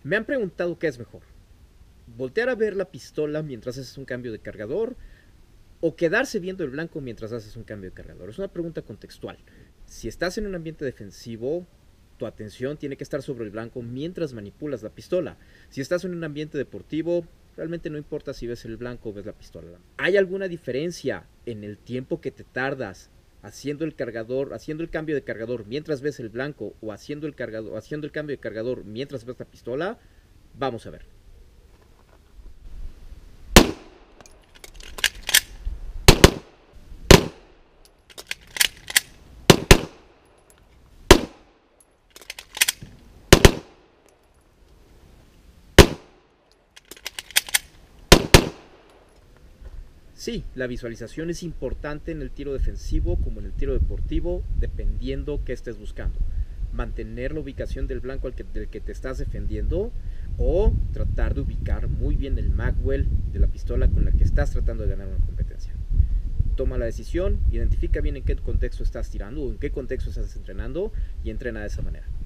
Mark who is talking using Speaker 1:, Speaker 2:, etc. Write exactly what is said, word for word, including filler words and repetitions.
Speaker 1: Me han preguntado qué es mejor, voltear a ver la pistola mientras haces un cambio de cargador o quedarse viendo el blanco mientras haces un cambio de cargador. Es una pregunta contextual. Si estás en un ambiente defensivo, tu atención tiene que estar sobre el blanco mientras manipulas la pistola. Si estás en un ambiente deportivo, realmente no importa si ves el blanco o ves la pistola. ¿Hay alguna diferencia en el tiempo que te tardas haciendo el cargador, haciendo el cambio de cargador mientras ves el blanco o haciendo el cargador, haciendo el cambio de cargador mientras ves la pistola? Vamos a ver. Sí, la visualización es importante en el tiro defensivo como en el tiro deportivo, dependiendo qué estés buscando. Mantener la ubicación del blanco al que, del que te estás defendiendo o tratar de ubicar muy bien el magwell de la pistola con la que estás tratando de ganar una competencia. Toma la decisión, identifica bien en qué contexto estás tirando o en qué contexto estás entrenando y entrena de esa manera.